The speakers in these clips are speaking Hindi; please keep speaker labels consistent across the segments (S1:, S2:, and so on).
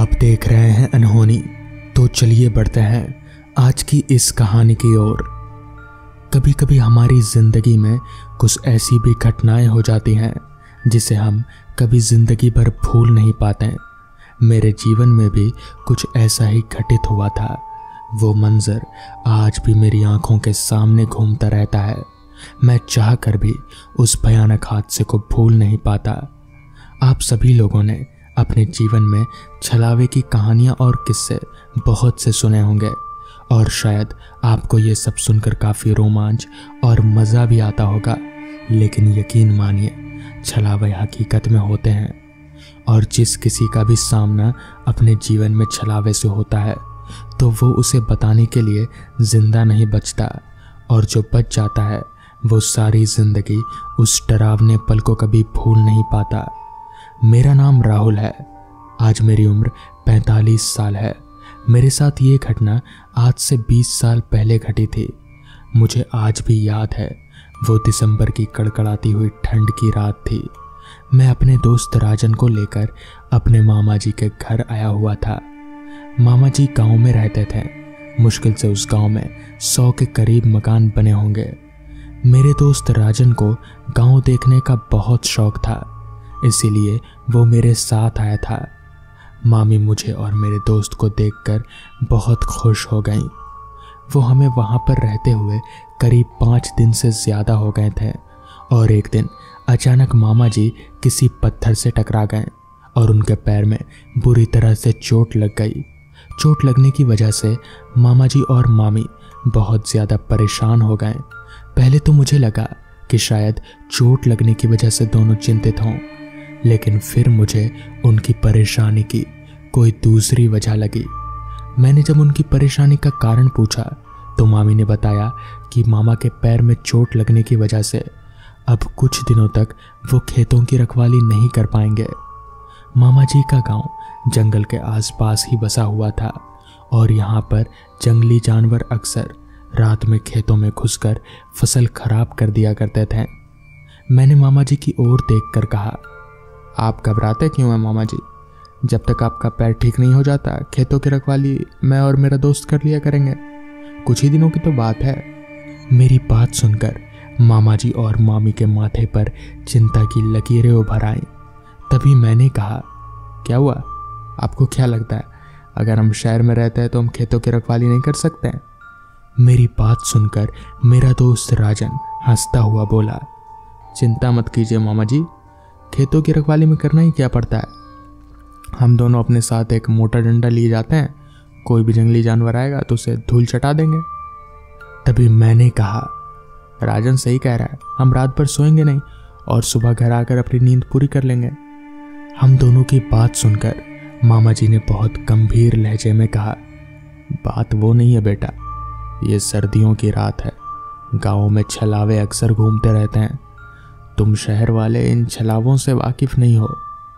S1: आप देख रहे हैं अनहोनी। तो चलिए बढ़ते हैं आज की इस कहानी की ओर। कभी कभी हमारी जिंदगी में कुछ ऐसी भी घटनाएं हो जाती हैं जिसे हम कभी जिंदगी भर भूल नहीं पाते। मेरे जीवन में भी कुछ ऐसा ही घटित हुआ था। वो मंजर आज भी मेरी आंखों के सामने घूमता रहता है। मैं चाह कर भी उस भयानक हादसे को भूल नहीं पाता। आप सभी लोगों ने अपने जीवन में छलावे की कहानियां और किस्से बहुत से सुने होंगे और शायद आपको ये सब सुनकर काफ़ी रोमांच और मज़ा भी आता होगा। लेकिन यकीन मानिए, छलावे हकीकत में होते हैं और जिस किसी का भी सामना अपने जीवन में छलावे से होता है तो वो उसे बताने के लिए जिंदा नहीं बचता, और जो बच जाता है वो सारी जिंदगी उस डरावने पल को कभी भूल नहीं पाता। मेरा नाम राहुल है। आज मेरी उम्र 45 साल है। मेरे साथ ये घटना आज से 20 साल पहले घटी थी। मुझे आज भी याद है, वो दिसंबर की कड़कड़ाती हुई ठंड की रात थी। मैं अपने दोस्त राजन को लेकर अपने मामा जी के घर आया हुआ था। मामा जी गांव में रहते थे। मुश्किल से उस गांव में 100 के करीब मकान बने होंगे। मेरे दोस्त राजन को गांव देखने का बहुत शौक था, इसीलिए वो मेरे साथ आया था। मामी मुझे और मेरे दोस्त को देखकर बहुत खुश हो गईं। वो हमें वहाँ पर रहते हुए करीब 5 दिन से ज़्यादा हो गए थे और एक दिन अचानक मामा जी किसी पत्थर से टकरा गए और उनके पैर में बुरी तरह से चोट लग गई। चोट लगने की वजह से मामा जी और मामी बहुत ज़्यादा परेशान हो गए। पहले तो मुझे लगा कि शायद चोट लगने की वजह से दोनों चिंतित हों, लेकिन फिर मुझे उनकी परेशानी की कोई दूसरी वजह लगी। मैंने जब उनकी परेशानी का कारण पूछा तो मामी ने बताया कि मामा के पैर में चोट लगने की वजह से अब कुछ दिनों तक वो खेतों की रखवाली नहीं कर पाएंगे। मामा जी का गांव जंगल के आसपास ही बसा हुआ था और यहाँ पर जंगली जानवर अक्सर रात में खेतों में घुसकर फसल खराब कर दिया करते थे। मैंने मामा जी की ओर देखकर कहा, आप घबराते क्यों हैं मामा जी? जब तक आपका पैर ठीक नहीं हो जाता खेतों की रखवाली मैं और मेरा दोस्त कर लिया करेंगे। कुछ ही दिनों की तो बात है। मेरी बात सुनकर मामा जी और मामी के माथे पर चिंता की लकीरें उभर आईं। तभी मैंने कहा, क्या हुआ? आपको क्या लगता है अगर हम शहर में रहते हैं तो हम खेतों की रखवाली नहीं कर सकते हैं? मेरी बात सुनकर मेरा दोस्त राजन हंसता हुआ बोला, चिंता मत कीजिए मामा जी, खेतों की रखवाली में करना ही क्या पड़ता है। हम दोनों अपने साथ एक मोटा डंडा लिए जाते हैं, कोई भी जंगली जानवर आएगा तो उसे धूल चटा देंगे। तभी मैंने कहा, राजन सही कह रहा है, हम रात भर सोएंगे नहीं और सुबह घर आकर अपनी नींद पूरी कर लेंगे। हम दोनों की बात सुनकर मामा जी ने बहुत गंभीर लहजे में कहा, बात वो नहीं है बेटा, ये सर्दियों की रात है। गाँव में छलावे अक्सर घूमते रहते हैं। तुम शहर वाले इन छलावों से वाकिफ नहीं हो।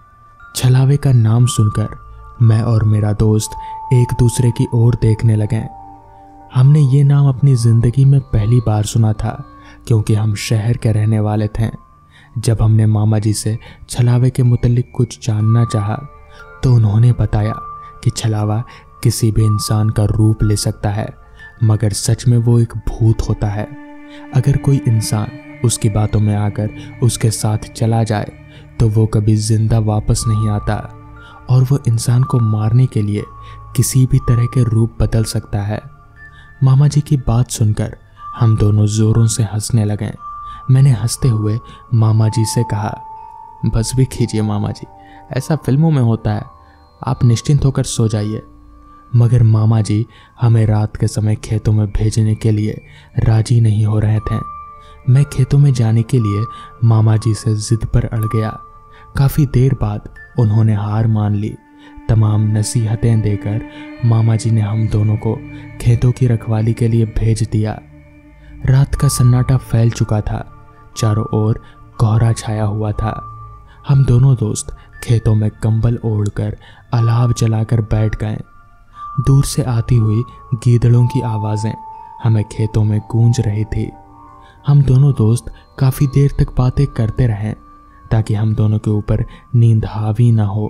S1: छलावे का नाम सुनकर मैं और मेरा दोस्त एक दूसरे की ओर देखने लगे। हमने ये नाम अपनी जिंदगी में पहली बार सुना था क्योंकि हम शहर के रहने वाले थे। जब हमने मामा जी से छलावे के मुतालिक कुछ जानना चाहा तो उन्होंने बताया कि छलावा किसी भी इंसान का रूप ले सकता है, मगर सच में वो एक भूत होता है। अगर कोई इंसान उसकी बातों में आकर उसके साथ चला जाए तो वो कभी जिंदा वापस नहीं आता और वो इंसान को मारने के लिए किसी भी तरह के रूप बदल सकता है। मामा जी की बात सुनकर हम दोनों जोरों से हंसने लगे। मैंने हंसते हुए मामा जी से कहा, बस भी कीजिए मामा जी, ऐसा फिल्मों में होता है, आप निश्चिंत होकर सो जाइए। मगर मामा जी हमें रात के समय खेतों में भेजने के लिए राजी नहीं हो रहे थे। मैं खेतों में जाने के लिए मामा जी से जिद पर अड़ गया। काफ़ी देर बाद उन्होंने हार मान ली। तमाम नसीहतें देकर मामा जी ने हम दोनों को खेतों की रखवाली के लिए भेज दिया। रात का सन्नाटा फैल चुका था, चारों ओर कोहरा छाया हुआ था। हम दोनों दोस्त खेतों में कंबल ओढ़कर अलाव जलाकर बैठ गए। दूर से आती हुई गीदड़ों की आवाज़ें हमें खेतों में गूंज रही थी। हम दोनों दोस्त काफ़ी देर तक बातें करते रहे ताकि हम दोनों के ऊपर नींद हावी ना हो,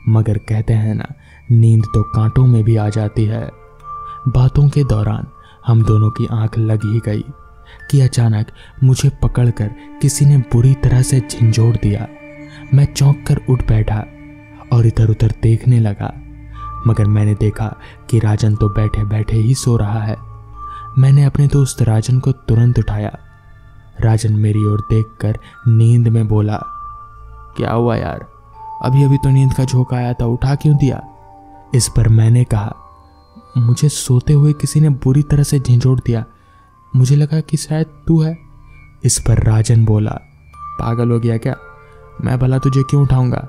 S1: मगर कहते हैं ना, नींद तो कांटों में भी आ जाती है। बातों के दौरान हम दोनों की आंख लग ही गई कि अचानक मुझे पकड़कर किसी ने बुरी तरह से झंझोड़ दिया। मैं चौंक कर उठ बैठा और इधर उधर देखने लगा, मगर मैंने देखा कि राजन तो बैठे बैठे ही सो रहा है। मैंने अपने दोस्त राजन को तुरंत उठाया। राजन मेरी ओर देखकर नींद में बोला, क्या हुआ यार, अभी अभी तो नींद का झोंका आया था, उठा क्यों दिया? इस पर मैंने कहा, मुझे सोते हुए किसी ने बुरी तरह से झंझोड़ दिया, मुझे लगा कि शायद तू है। इस पर राजन बोला, पागल हो गया क्या, मैं भला तुझे क्यों उठाऊंगा?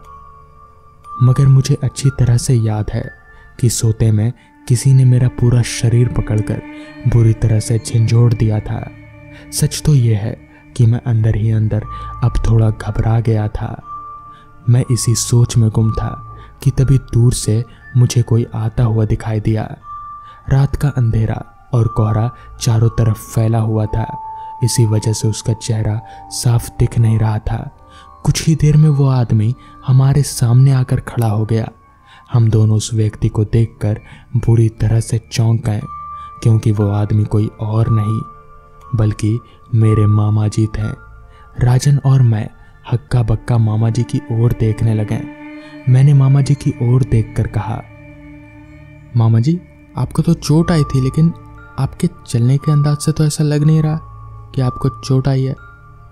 S1: मगर मुझे अच्छी तरह से याद है कि सोते में किसी ने मेरा पूरा शरीर पकड़कर बुरी तरह से झंझोड़ दिया था। सच तो यह है कि मैं अंदर ही अंदर अब थोड़ा घबरा गया था। मैं इसी सोच में गुम था कि तभी दूर से मुझे कोई आता हुआ दिखाई दिया। रात का अंधेरा और कोहरा चारों तरफ फैला हुआ था, इसी वजह से उसका चेहरा साफ दिख नहीं रहा था। कुछ ही देर में वो आदमी हमारे सामने आकर खड़ा हो गया। हम दोनों उस व्यक्ति को देखकर बुरी तरह से चौंक गए, क्योंकि वो आदमी कोई और नहीं बल्कि मेरे मामा जी थे। राजन और मैं हक्का बक्का मामा जी की ओर देखने लगे। मैंने मामा जी की ओर देखकर कहा, मामा जी, आपको तो चोट आई थी, लेकिन आपके चलने के अंदाज से तो ऐसा लग नहीं रहा कि आपको चोट आई है।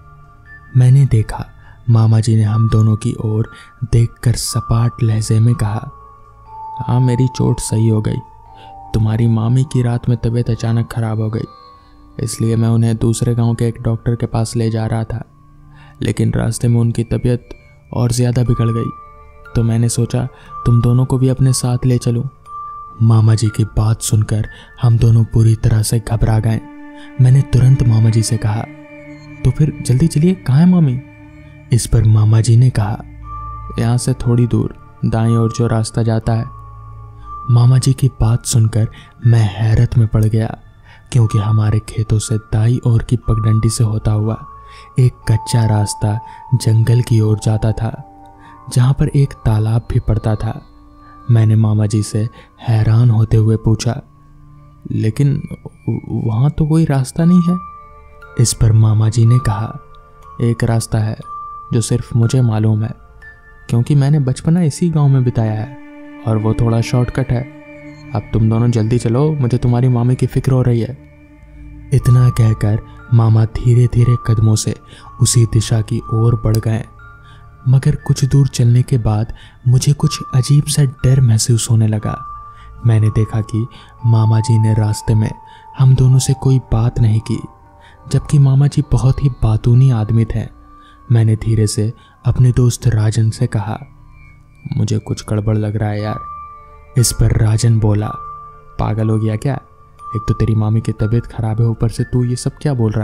S1: मैंने देखा मामा जी ने हम दोनों की ओर देखकर सपाट लहजे में कहा, हाँ, मेरी चोट सही हो गई। तुम्हारी मामी की रात में तबीयत अचानक खराब हो गई, इसलिए मैं उन्हें दूसरे गांव के एक डॉक्टर के पास ले जा रहा था, लेकिन रास्ते में उनकी तबीयत और ज़्यादा बिगड़ गई, तो मैंने सोचा तुम दोनों को भी अपने साथ ले चलूं। मामा जी की बात सुनकर हम दोनों पूरी तरह से घबरा गए। मैंने तुरंत मामा जी से कहा, तो फिर जल्दी चलिए, कहाँ है मामी? इस पर मामा जी ने कहा, यहाँ से थोड़ी दूर दाईं ओर जो रास्ता जाता है। मामा जी की बात सुनकर मैं हैरत में पड़ गया, क्योंकि हमारे खेतों से दाईं ओर की पगडंडी से होता हुआ एक कच्चा रास्ता जंगल की ओर जाता था, जहाँ पर एक तालाब भी पड़ता था। मैंने मामा जी से हैरान होते हुए पूछा, लेकिन वहाँ तो कोई रास्ता नहीं है। इस पर मामा जी ने कहा, एक रास्ता है जो सिर्फ मुझे मालूम है, क्योंकि मैंने बचपना इसी गांव में बिताया है और वो थोड़ा शॉर्टकट है। अब तुम दोनों जल्दी चलो, मुझे तुम्हारी मामी की फिक्र हो रही है। इतना कहकर मामा धीरे धीरे कदमों से उसी दिशा की ओर बढ़ गए, मगर कुछ दूर चलने के बाद मुझे कुछ अजीब सा डर महसूस होने लगा। मैंने देखा कि मामा जी ने रास्ते में हम दोनों से कोई बात नहीं की, जबकि मामा जी बहुत ही बातूनी आदमी थे। मैंने धीरे से अपने दोस्त राजन से कहा, मुझे कुछ गड़बड़ लग रहा है यार। इस पर राजन बोला, पागल हो गया क्या, एक तो तेरी मामी की तबीयत खराब है, ऊपर से तू ये सब क्या बोल रहा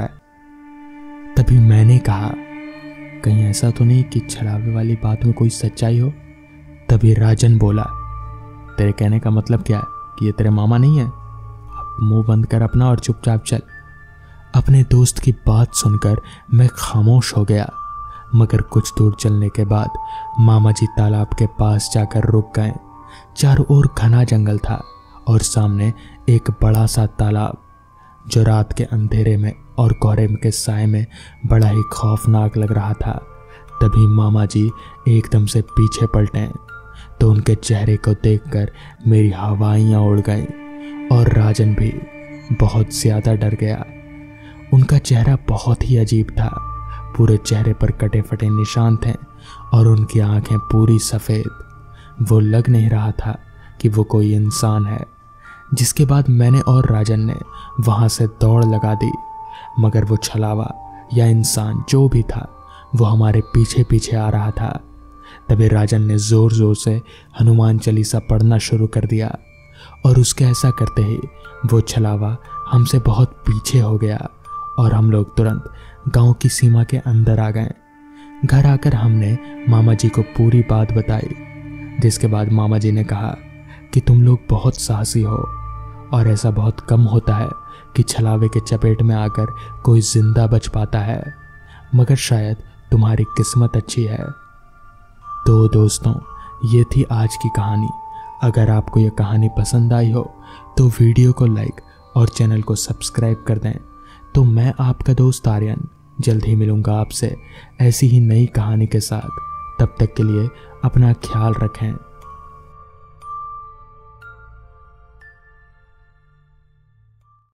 S1: है? तभी मैंने कहा, कहीं ऐसा तो नहीं कि छलावे वाली बात में कोई सच्चाई हो? तभी राजन बोला, तेरे कहने का मतलब क्या है कि ये तेरे मामा नहीं है? अब मुंह बंद कर अपना और चुपचाप चल। अपने दोस्त की बात सुनकर मैं खामोश हो गया, मगर कुछ दूर चलने के बाद मामा जी तालाब के पास जाकर रुक गए। चारों ओर घना जंगल था और सामने एक बड़ा सा तालाब, जो रात के अंधेरे में और कोहरे के साए में बड़ा ही खौफनाक लग रहा था। तभी मामा जी एकदम से पीछे पलटे तो उनके चेहरे को देखकर मेरी हवाइयाँ उड़ गईं और राजन भी बहुत ज़्यादा डर गया। उनका चेहरा बहुत ही अजीब था, पूरे चेहरे पर कटे फटे निशान थे और उनकी आंखें पूरी सफ़ेद। वो लग नहीं रहा था कि वो कोई इंसान है। जिसके बाद मैंने और राजन ने वहाँ से दौड़ लगा दी, मगर वो छलावा या इंसान जो भी था वो हमारे पीछे पीछे आ रहा था। तभी राजन ने ज़ोर ज़ोर से हनुमान चालीसा पढ़ना शुरू कर दिया और उसके ऐसा करते ही वो छलावा हमसे बहुत पीछे हो गया और हम लोग तुरंत गांव की सीमा के अंदर आ गए। घर आकर हमने मामा जी को पूरी बात बताई, जिसके बाद मामा जी ने कहा कि तुम लोग बहुत साहसी हो और ऐसा बहुत कम होता है कि छलावे के चपेट में आकर कोई जिंदा बच पाता है, मगर शायद तुम्हारी किस्मत अच्छी है। तो दोस्तों, ये थी आज की कहानी। अगर आपको यह कहानी पसंद आई हो तो वीडियो को लाइक और चैनल को सब्सक्राइब कर दें। तो मैं आपका दोस्त आर्यन जल्द ही मिलूंगा आपसे ऐसी ही नई कहानी के साथ। तब तक के लिए अपना ख्याल रखें।